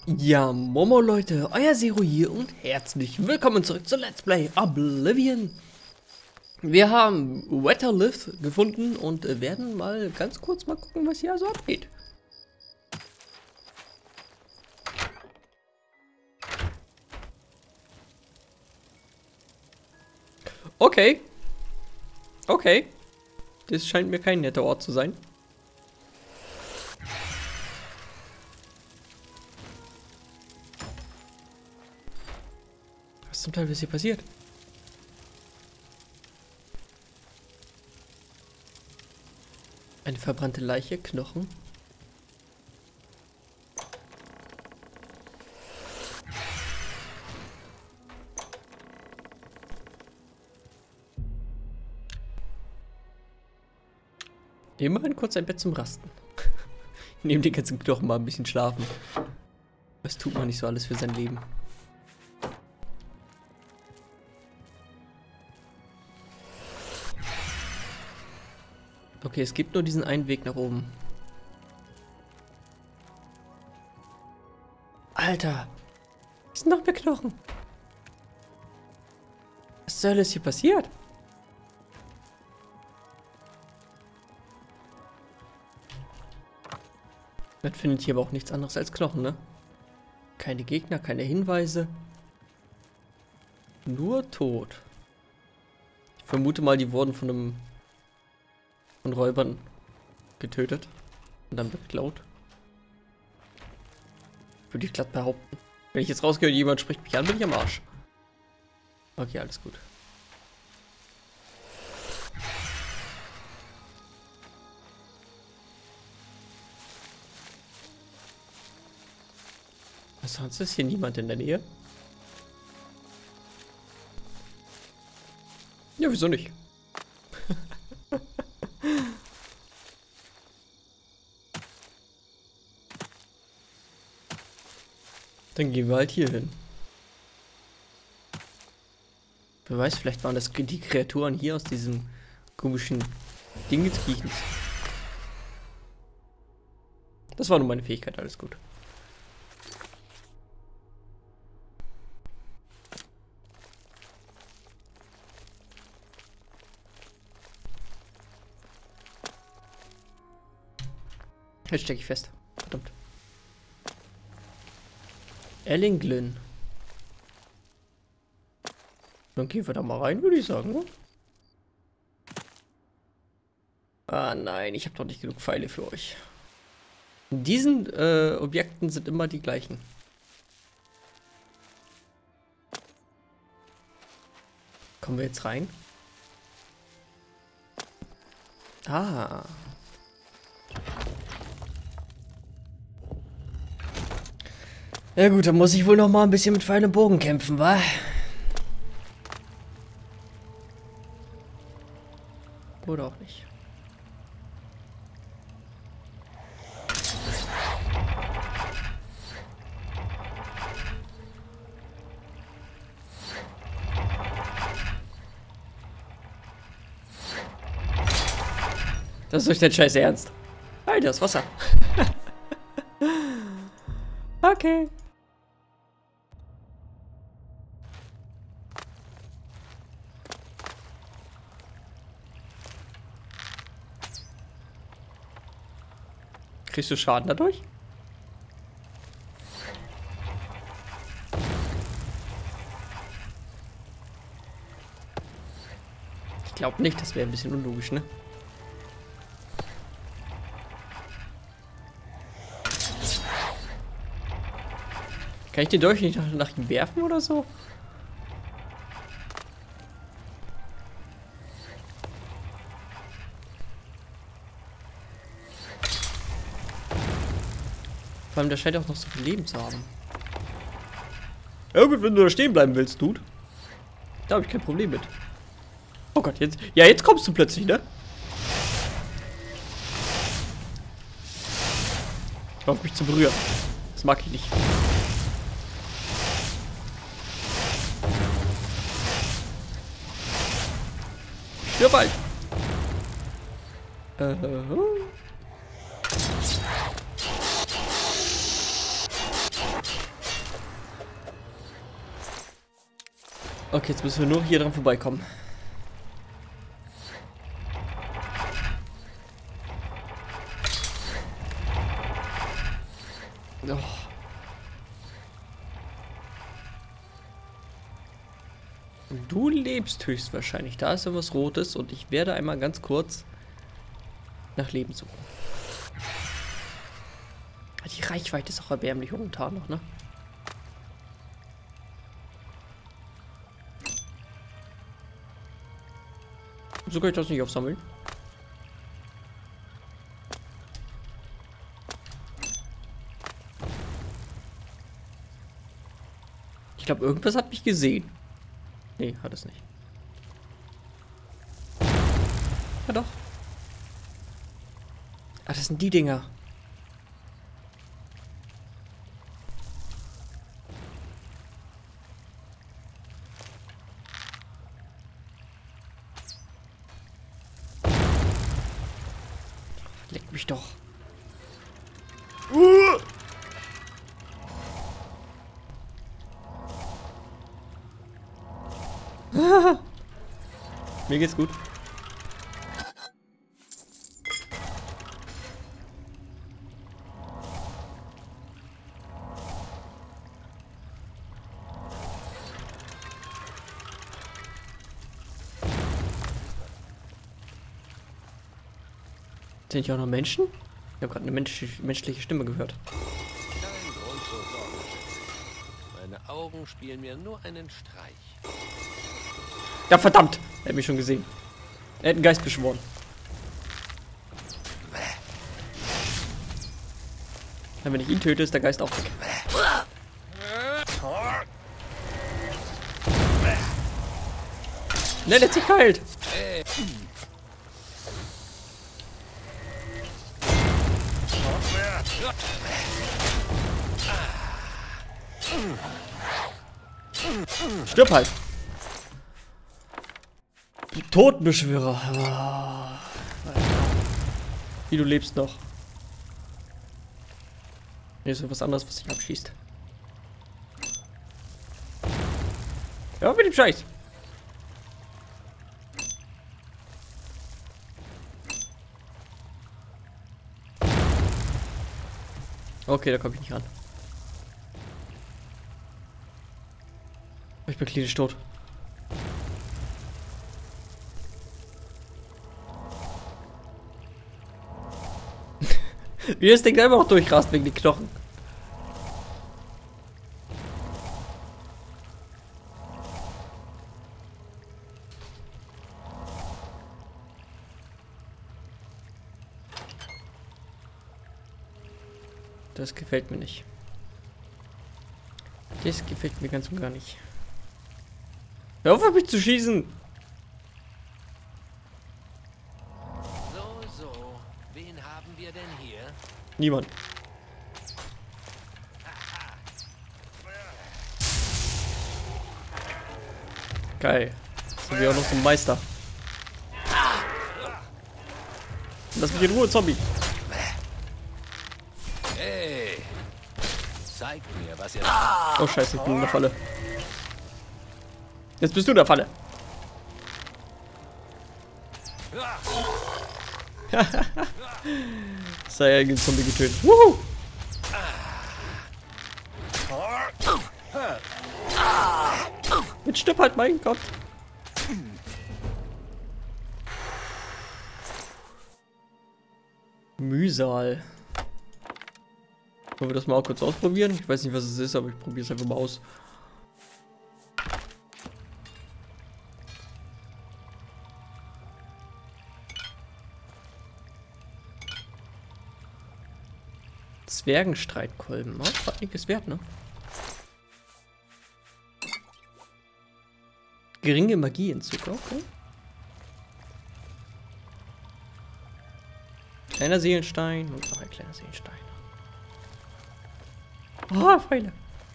Ja, Momo Leute, euer Zero hier und herzlich willkommen zurück zu Let's Play Oblivion. Wir haben Wetterlift gefunden und werden mal ganz kurz mal gucken, was hier so abgeht. Okay. Okay. Das scheint mir kein netter Ort zu sein. Was zum Teil ist hier passiert? Eine verbrannte Leiche, Knochen. Immerhin kurz ein Bett zum Rasten. Neben den ganzen Knochen mal ein bisschen schlafen. Was tut man nicht so alles für sein Leben? Okay, es gibt nur diesen einen Weg nach oben. Alter! Was sind noch mehr Knochen? Was zur Hölle ist hier passiert? Man findet hier aber auch nichts anderes als Knochen, ne? Keine Gegner, keine Hinweise. Nur Tod. Ich vermute mal, die wurden von Räubern getötet und dann beklaut. Würde ich glatt behaupten. Wenn ich jetzt rausgehe und jemand spricht mich an, bin ich am Arsch. Okay, alles gut. Sonst ist hier niemand in der Nähe. Ja, wieso nicht? Dann gehen wir halt hier hin. Wer weiß, vielleicht waren das die Kreaturen hier aus diesem komischen Ding des Kiechens. Das war nur meine Fähigkeit, alles gut. Jetzt stecke ich fest. Verdammt. Ellinglin. Dann gehen wir da mal rein, würde ich sagen, ne? Ah nein, ich habe doch nicht genug Pfeile für euch. In diesen Objekten sind immer die gleichen. Kommen wir jetzt rein? Ah. Ja gut, dann muss ich wohl noch mal ein bisschen mit Pfeil und Bogen kämpfen, wa? Oder auch nicht. Das ist euch dein Scheiß Ernst. Alter, das Wasser. Okay. Kriegst du Schaden dadurch? Ich glaube nicht, das wäre ein bisschen unlogisch, ne? Kann ich den Dolch nicht nach ihm werfen oder so? Vor allem, der scheint auch noch so viel Leben zu haben. Ja gut, wenn du da stehen bleiben willst, Dude. Da habe ich kein Problem mit. Oh Gott, jetzt... Ja, jetzt kommst du plötzlich, ne? Hör auf mich zu berühren. Das mag ich nicht. Stirb bald. Okay, jetzt müssen wir nur hier dran vorbeikommen. Oh. Du lebst höchstwahrscheinlich. Da ist ja was Rotes und ich werde einmal ganz kurz nach Leben suchen. Die Reichweite ist auch erbärmlich momentan noch, ne? So kann ich das nicht aufsammeln. Ich glaube, irgendwas hat mich gesehen. Nee, hat es nicht. Ja doch. Ah, das sind die Dinger. Leck mich doch. Mir geht's gut. Sind hier auch noch Menschen? Ich habe gerade eine menschliche Stimme gehört. Kein Grund zur Sorge. Meine Augen spielen mir nur einen Streich. Ja, verdammt! Er hat mich schon gesehen. Er hat einen Geist beschworen. Ja, wenn ich ihn töte, ist der Geist auch weg. Ne, der hat sich geheilt. Stirb halt. Totenbeschwörer. Oh, wie, du lebst noch. Hier ist was anderes, was sich abschießt. Ja, mit dem Scheiß. Okay, da komme ich nicht ran. Ich bin klinisch tot. Wie das Ding einfach auch durchrast wegen den Knochen. Das gefällt mir nicht. Das gefällt mir ganz und gar nicht. Hör auf mich zu schießen! So. Wen haben wir denn hier? Niemand. Geil. Jetzt haben wir auch noch so einen Meister. Lass mich in Ruhe, Zombie. Hey! Zeigt mir, was ihr... Oh scheiße, ich bin in der Falle. Jetzt bist du in der Falle. Sei eigenen Zombie getötet. Wuhu! Jetzt stirb halt, mein Gott. Mühsal. Wollen wir das mal kurz ausprobieren? Ich weiß nicht, was es ist, aber ich probiere es einfach mal aus. Zwergenstreitkolben. Oh, einiges wert, ne? Geringe Magieentzug, okay. Kleiner Seelenstein und noch ein kleiner Seelenstein. Oh, Pfeile.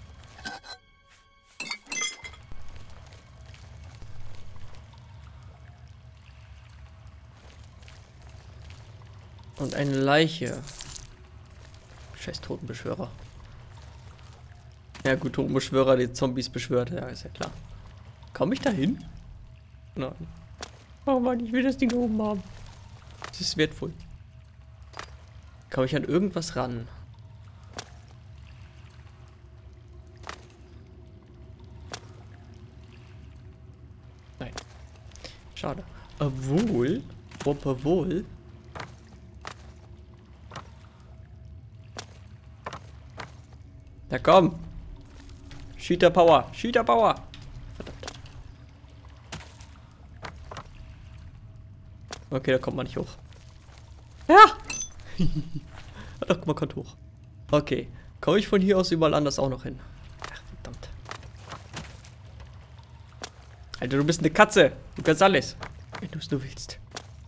Und eine Leiche. Scheiß Totenbeschwörer. Ja gut, Totenbeschwörer, die Zombies beschwört, ja, ist ja klar. Komme ich da hin? Nein. Oh Mann, ich will das Ding oben haben. Das ist wertvoll. Komme ich an irgendwas ran? Nein. Schade. Obwohl. Obwohl. Na komm. Cheater Power. Cheater Power. Verdammt. Okay, da kommt man nicht hoch. Ja. Doch, man kommt hoch. Okay. Komme ich von hier aus überall anders auch noch hin? Ach, verdammt. Alter, du bist eine Katze. Du kannst alles. Wenn du es nur willst.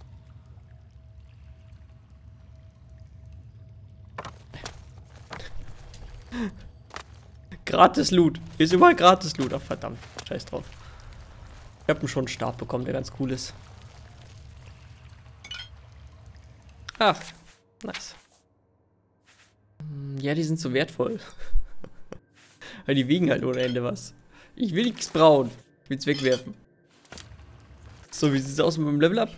Gratis Loot. Hier ist überall gratis Loot. Ach, verdammt. Scheiß drauf. Ich habe schon einen Stab bekommen, der ganz cool ist. Ach, nice. Ja, die sind so wertvoll. Weil die wiegen halt ohne Ende was. Ich will nichts brauen. Ich will es wegwerfen. So, wie sieht es aus mit dem Level Up?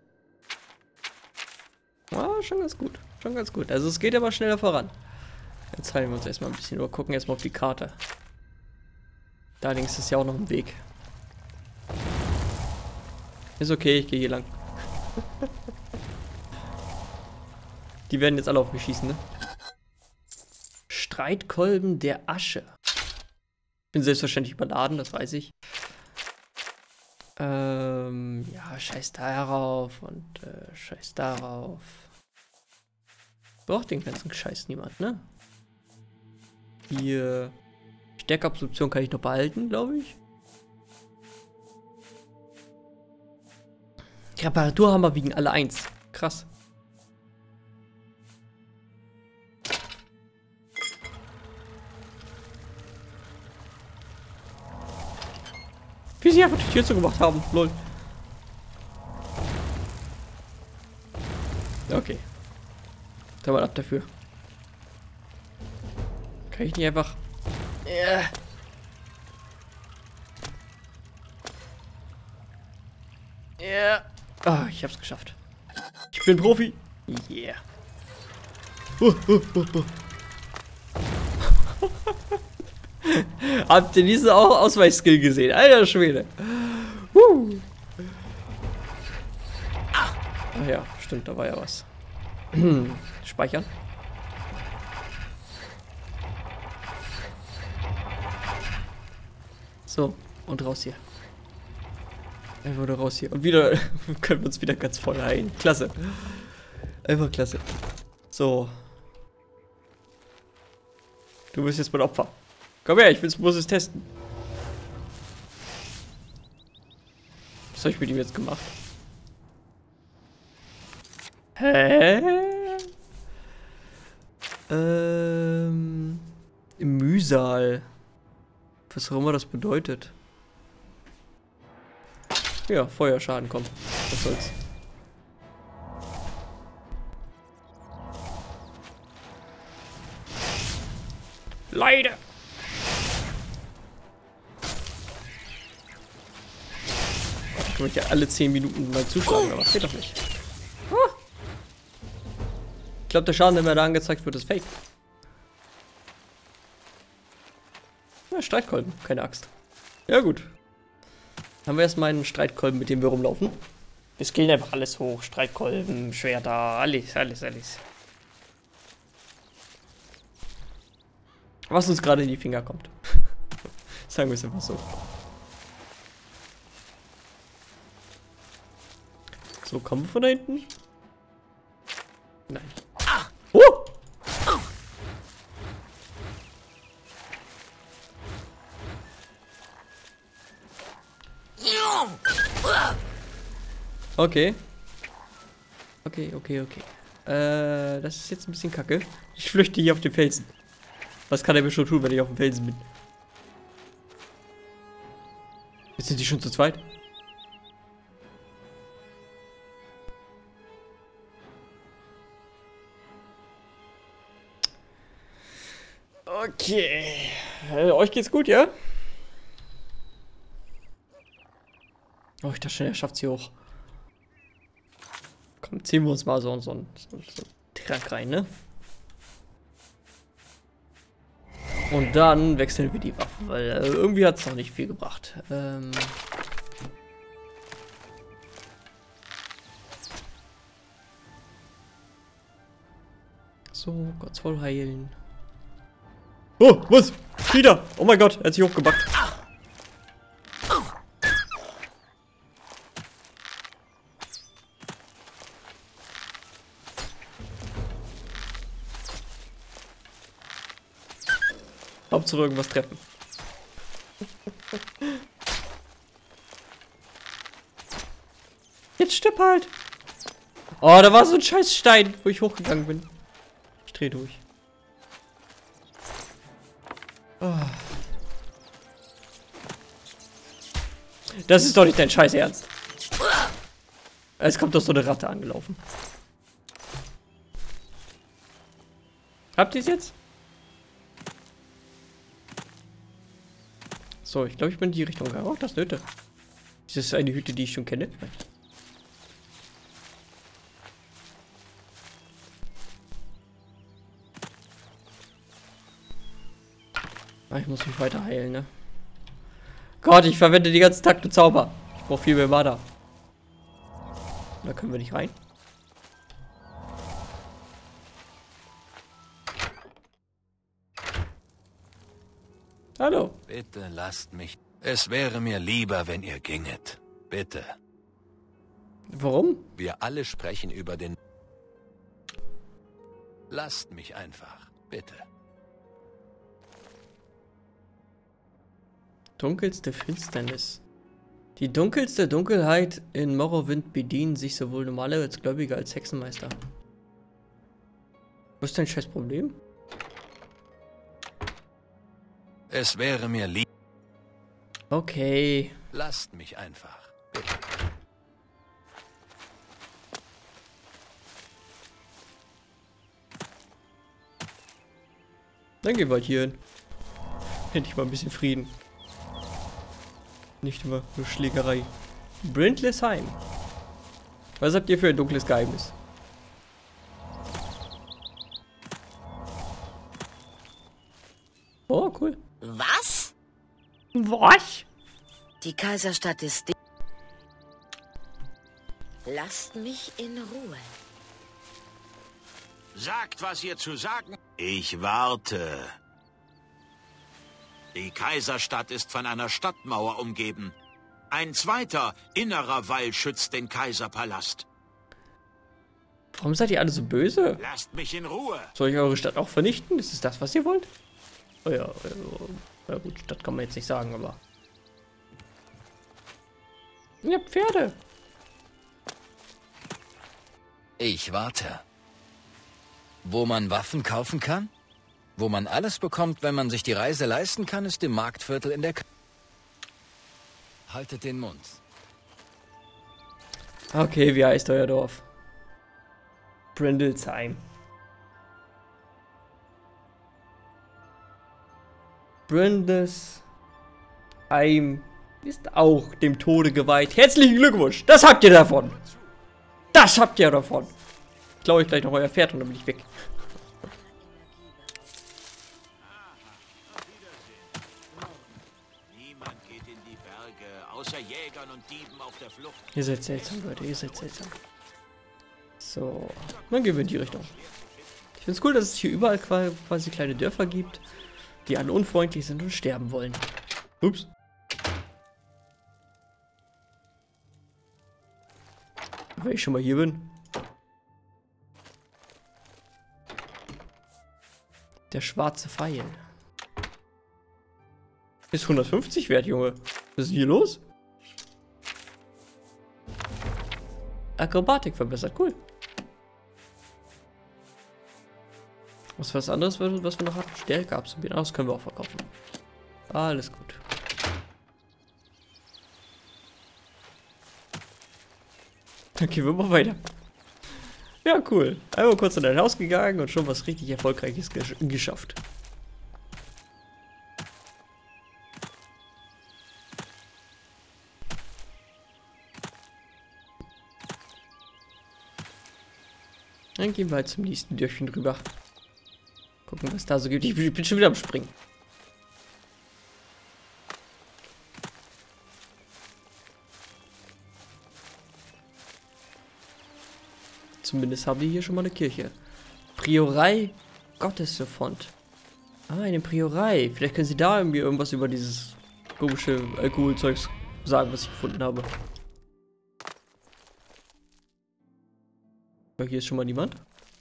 Ah, schon ganz gut. Schon ganz gut. Also es geht aber schneller voran. Jetzt halten wir uns erstmal ein bisschen über. Gucken erstmal auf die Karte. Da links ist ja auch noch ein Weg. Ist okay, ich gehe hier lang. Die werden jetzt alle auf mich schießen, ne? Streitkolben der Asche. Bin selbstverständlich überladen, das weiß ich. Ja, scheiß darauf und scheiß darauf. Braucht den ganzen Scheiß niemand, ne? Hier. Stärkeabsorption kann ich noch behalten, glaube ich. Die Reparaturhammer wiegen alle 1. Krass. Wie sie einfach die Tür zugemacht haben. Lol. Okay. Da mal ab dafür. Kann ich nicht einfach... Ja. Ah, ich hab's geschafft. Ich bin Profi. Yeah. Habt ihr diesen Ausweichskill gesehen? Alter Schwede. Ach ja, stimmt, da war ja was. Speichern. So, und raus hier. Er wurde raus hier. Und wieder können wir uns wieder ganz voll heilen. Klasse. Einfach klasse. So. Du bist jetzt mein Opfer. Komm her, muss es testen. Was habe ich mit ihm jetzt gemacht? Hä? Im Mühsal. Was auch immer das bedeutet. Ja, Feuerschaden, komm. Was soll's. Leide! Ich kann mich ja alle 10 Minuten mal zuschlagen, aber das geht doch nicht. Ich glaube, der Schaden, der mir da angezeigt wird, ist fake. Ja, Streitkolben, keine Axt. Ja, gut. Haben wir erstmal einen Streitkolben, mit dem wir rumlaufen. Wir skillen einfach alles hoch. Streitkolben, Schwerter, alles. Was uns gerade in die Finger kommt. Sagen wir es einfach so. So, kommen wir von da hinten? Nein. Okay. Okay. Das ist jetzt ein bisschen kacke. Ich flüchte hier auf den Felsen. Was kann er mir schon tun, wenn ich auf dem Felsen bin? Jetzt sind die schon zu zweit. Okay. Euch geht's gut, ja? Oh, ich dachte schon, er schafft sie hoch. Komm, ziehen wir uns mal so einen Trank rein, ne? Und dann wechseln wir die Waffen, weil irgendwie hat es noch nicht viel gebracht. So, Gott voll heilen. Oh, was? Wieder! Oh mein Gott, er hat sich hochgebackt. Hauptsache irgendwas treffen. Jetzt stirb halt! Oh, da war so ein scheiß Stein, wo ich hochgegangen bin. Ich dreh durch. Oh. Das ist doch nicht dein scheiß Ernst. Es kommt doch so eine Ratte angelaufen. Habt ihr es jetzt? So, ich glaube, ich bin in die Richtung gegangen. Oh, das ist eine Hütte. Ist das eine Hütte, die ich schon kenne? Nein. Ah, ich muss mich weiter heilen, ne? Gott, ich verwende die ganzen Tag nur Zauber. Ich brauche viel mehr Mana. Da können wir nicht rein. Hallo. Bitte lasst mich. Es wäre mir lieber, wenn ihr ginget. Bitte. Warum? Wir alle sprechen über den... Lasst mich einfach. Bitte. Dunkelste Finsternis. Die dunkelste Dunkelheit in Morrowind bedienen sich sowohl normale als Gläubige als Hexenmeister. Was ist dein scheiß Problem? Es wäre mir lieb... Okay. Lasst mich einfach. Bitte. Dann gehen wir halt hier hin. Endlich mal ein bisschen Frieden. Nicht immer nur Schlägerei. Brindlesheim. Was habt ihr für ein dunkles Geheimnis? Oh, cool. Was? Was? Die Kaiserstadt ist... Lasst mich in Ruhe. Sagt, was ihr zu sagen. Ich warte. Die Kaiserstadt ist von einer Stadtmauer umgeben. Ein zweiter, innerer Wall schützt den Kaiserpalast. Warum seid ihr alle so böse? Lasst mich in Ruhe. Soll ich eure Stadt auch vernichten? Ist es das, was ihr wollt? Oh ja, ja gut, Stadt kann man jetzt nicht sagen, aber... Ja, Pferde. Ich warte. Wo man Waffen kaufen kann? Wo man alles bekommt, wenn man sich die Reise leisten kann, ist im Marktviertel in der Haltet den Mund. Okay, wie heißt euer Dorf? Brindlesheim. Brindlesheim ist auch dem Tode geweiht. Herzlichen Glückwunsch! Das habt ihr davon! Das habt ihr davon! Ich glaube ich gleich noch euer Pferd und dann bin ich weg. Niemand geht in die Berge, außer Jägern und Dieben auf der Flucht. Ihr seid seltsam, Leute, ihr seid seltsam. So, dann gehen wir in die Richtung. Ich finde es cool, dass es hier überall quasi kleine Dörfer gibt, die alle unfreundlich sind und sterben wollen. Ups. Wenn ich schon mal hier bin. Der schwarze Pfeil. Ist 150 wert, Junge. Was ist denn hier los? Akrobatik verbessert, cool. Was war das anderes, was wir noch hatten? Stärke absorbieren. Das können wir auch verkaufen. Alles gut. Dann gehen wir mal weiter. Ja, cool. Einmal kurz in dein Haus gegangen und schon was richtig Erfolgreiches geschafft. Dann gehen wir halt zum nächsten Dörfchen rüber. Gucken, was da so gibt. Ich bin schon wieder am Springen. Zumindest haben wir hier schon mal eine Kirche. Priorei Gottesfont. Ah, eine Priorei. Vielleicht können Sie da irgendwie irgendwas über dieses komische Alkoholzeugs sagen, was ich gefunden habe. Aber hier ist schon mal niemand.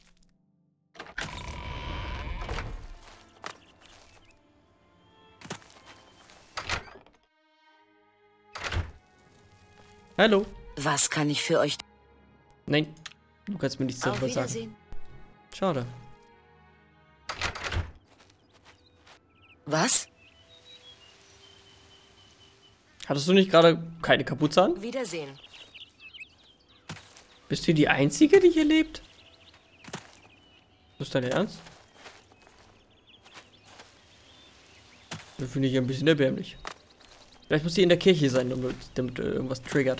Hallo. Was kann ich für euch... Nein, du kannst mir nichts Auf darüber sagen. Wiedersehen. Schade. Was? Hattest du nicht gerade keine Kapuze an? Wiedersehen. Bist du die Einzige, die hier lebt? Ist das dein Ernst? Das finde ich ein bisschen erbärmlich. Vielleicht muss sie in der Kirche sein, damit irgendwas triggert.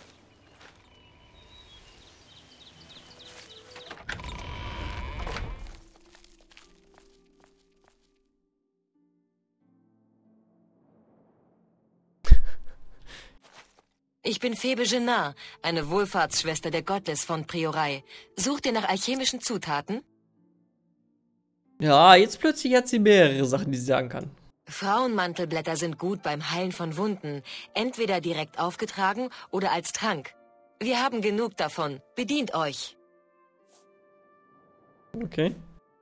Ich bin Febe Genard, eine Wohlfahrtsschwester der Gottes von Priorei. Sucht ihr nach alchemischen Zutaten? Ja, jetzt plötzlich hat sie mehrere Sachen, die sie sagen kann. Frauenmantelblätter sind gut beim Heilen von Wunden, entweder direkt aufgetragen oder als Trank. Wir haben genug davon. Bedient euch. Okay.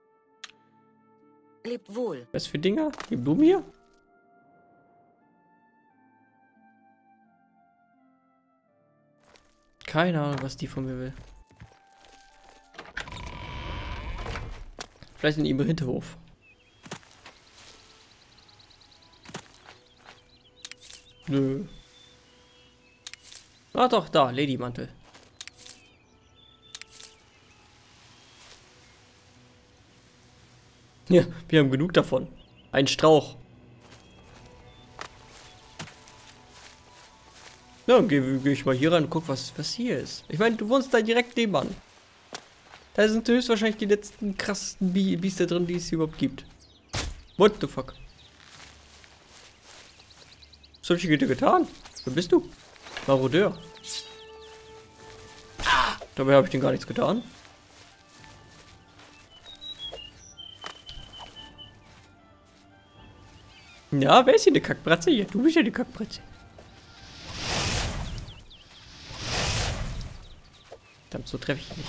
Lebt wohl. Was für Dinger? Die Blumen hier? Keine Ahnung, was die von mir will. Vielleicht in ihrem Hinterhof. Nö. Ah doch, da, Ladymantel. Ja, wir haben genug davon. Ein Strauch. Ja, dann geh ich mal hier rein und guck, was hier ist. Ich meine, du wohnst da direkt nebenan. Da sind höchstwahrscheinlich die letzten krassesten Biester drin, die es hier überhaupt gibt. What the fuck? Was hab ich dir getan? Wer bist du? Marodeur. Dabei habe ich den gar nichts getan. Ja, wer ist hier eine Kackbratze? Ja, du bist ja die Kackbratze. Verdammt, so treffe ich nicht.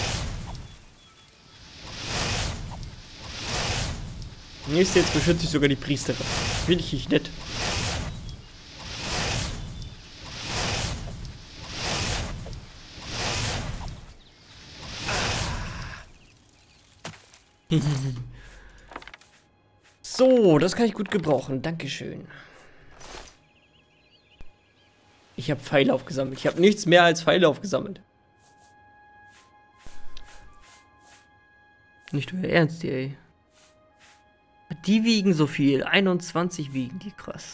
Jetzt beschütze ich sogar die Priesterin. Will ich nicht nett. So, das kann ich gut gebrauchen. Dankeschön. Ich habe Pfeile aufgesammelt. Ich habe nichts mehr als Pfeile aufgesammelt. Nicht euer Ernst, ey. Die wiegen so viel. 21 wiegen die, krass.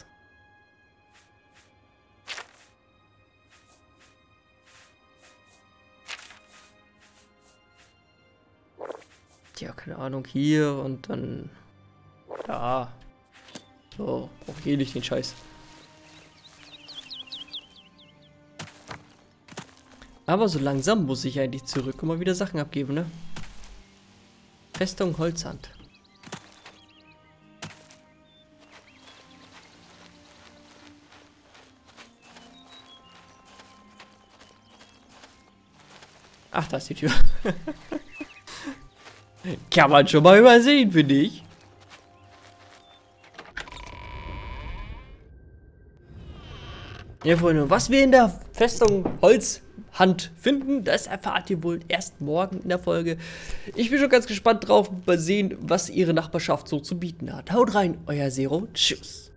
Tja, keine Ahnung, hier und dann da. So, brauch hier nicht den Scheiß. Aber so langsam muss ich eigentlich zurück und mal wieder Sachen abgeben, ne? Festung Holzhand. Ach, da ist die Tür. Kann man schon mal übersehen, finde ich. Ja, Freunde, was wir in der Festung Holzhand finden, das erfahrt ihr wohl erst morgen in der Folge. Ich bin schon ganz gespannt drauf, mal sehen, was ihre Nachbarschaft so zu bieten hat. Haut rein, euer Zero. Tschüss.